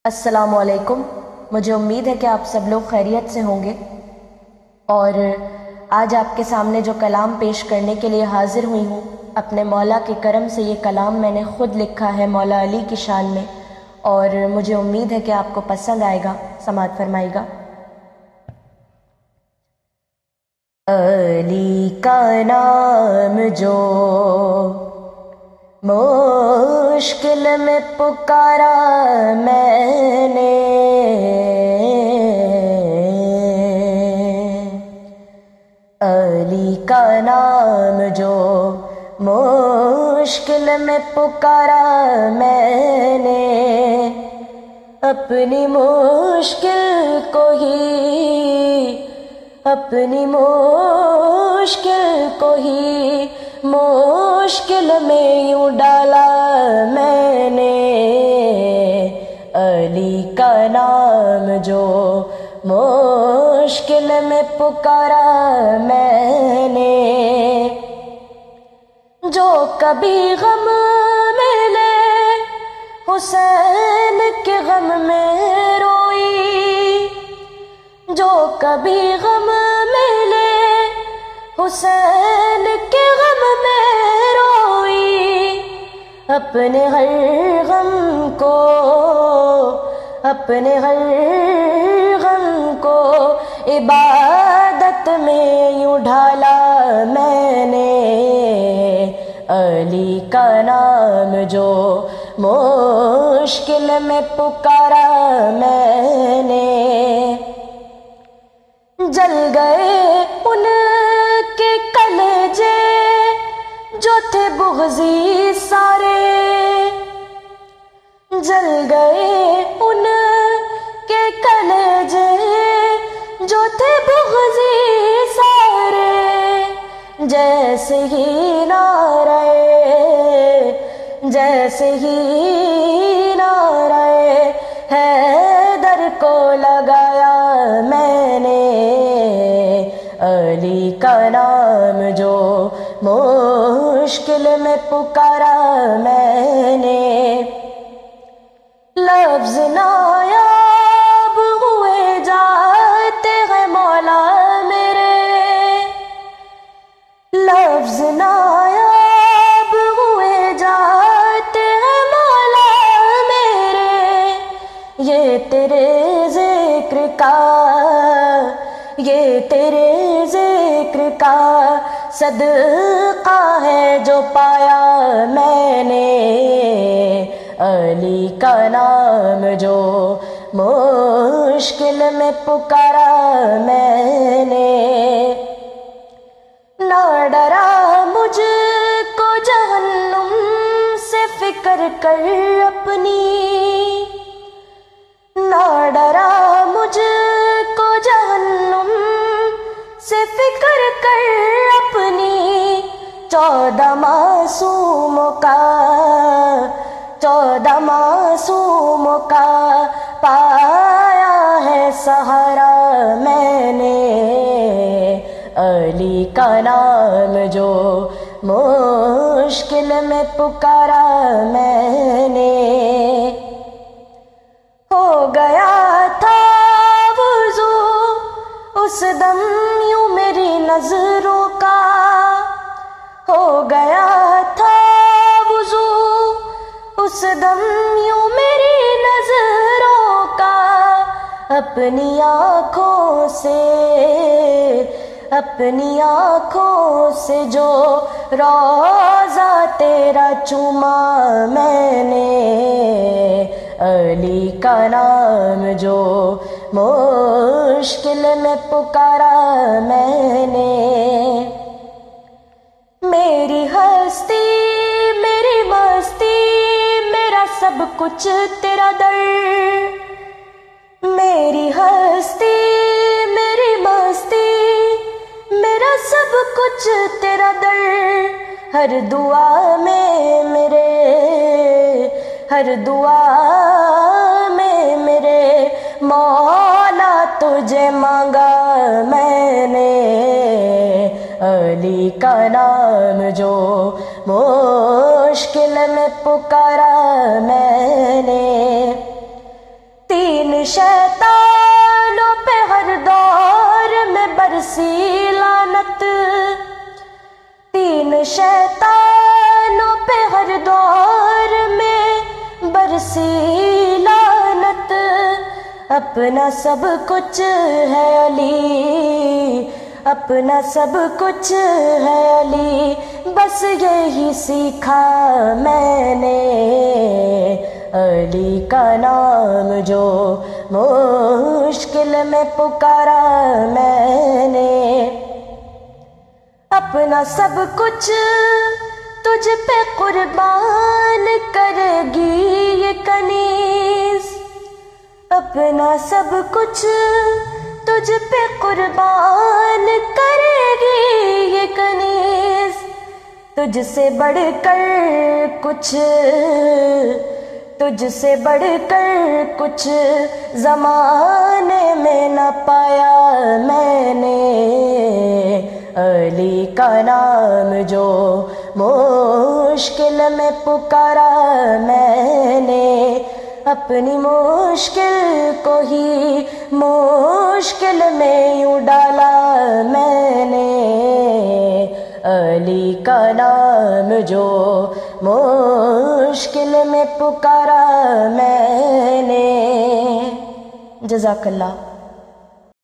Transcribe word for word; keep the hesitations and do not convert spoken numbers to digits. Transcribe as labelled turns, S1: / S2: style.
S1: السلام علیکم۔ مجھے امید ہے کہ آپ سب لوگ خیریت سے ہوں گے، اور آج آپ کے سامنے جو کلام پیش کرنے کے لیے حاضر ہوئی ہوں، اپنے مولا کے کرم سے یہ کلام میں نے خود لکھا ہے مولا علی کی شان میں، اور مجھے امید ہے کہ آپ کو پسند آئے گا۔ سماعت فرمائے گا۔ علی کا نام جو مشکل میں پکارا میں نے، علی کا نام جو مشکل میں پکارا میں نے، اپنی مشکل کو ہی اپنی مشکل کو ہی مشکل میں یوں ڈالا میں نے، علی کا نام جو مشکل میں پکارا میں نے، جو کبھی غم ملے حسین کے غم میں روئی، جو کبھی غم ملے حسین کے غم میں روئی، اپنے ہر غم کو اپنے ہر غم کو عبادت میں یوں ڈھالا میں نے، علی کا نام جو مشکل میں پکارا میں نے، جل گئے ان کے کلیجے جو تھے بغضی سارے، جل گئے ان کے کلیجے جو تھے بغضی سارے، جیسے ہی نعرہ جیسے ہی نعرہ حیدر کو لگایا میں نے، علی کا نام جو مشکل میں پکارا میں نے، لفظ نایاب ہوئے جاتے ہیں مولا میرے، لفظ نایاب ہوئے جاتے ہیں مولا میرے، یہ تیرے ذکر کا یہ تیرے ذکر کا صدقہ ہے جو پایا میں نے، علی کا نام جو مشکل میں پکارا میں نے، نہ ڈرا مجھ کو جہنم سے فکر کر اپنی، نہ ڈرا مجھ کو جہنم سے فکر کر اپنی، چودہ معصوموں کا چودہ معصوموں کا پایا ہے سہارا میں نے، علی کا نام جو مشکل میں پکارا میں نے، ہو گیا تھا وضو اس دم یوں میری نظروں کا، ہو گیا تھا وضو اس دم یوں میری نظروں کا، اپنی آنکھوں سے اپنی آنکھوں سے جو روضہ تیرا چوما میں نے، علی کا نام جو مشکل میں پکارا میں نے، میری ہستی میری مستی میرا سب کچھ تیرا در، میری ہستی میری مستی میرا سب کچھ تیرا در، ہر دعا میں میرے ہر دعا میں میرے مولا تجھے مانگا میں نے، علی کا نام جو مشکل میں پکارا میں نے، شیطانوں پہ ہر دور میں برسی لعنت، تین شیطانوں پہ ہر دور میں برسی لعنت، اپنا سب کچھ ہے علی، اپنا سب کچھ ہے علی، بس یہی سیکھا میں نے، علی کا نام جو مشکل میں پکارا میں نے، اپنا سب کچھ تجھ پہ قربان کرے گی یہ کنیز، اپنا سب کچھ تجھ پہ قربان کرے گی یہ کنیز، تجھ سے بڑھ کر کچھ، تجھ سے بڑھ کر کچھ زمانے میں نہ پایا میں نے، علی کا نام جو مشکل میں پکارا میں نے، اپنی مشکل کو ہی مشکل میں یوں ڈالا میں نے، علی کا نام جو مشکل میں پکارا میں نے۔ جزاک اللہ۔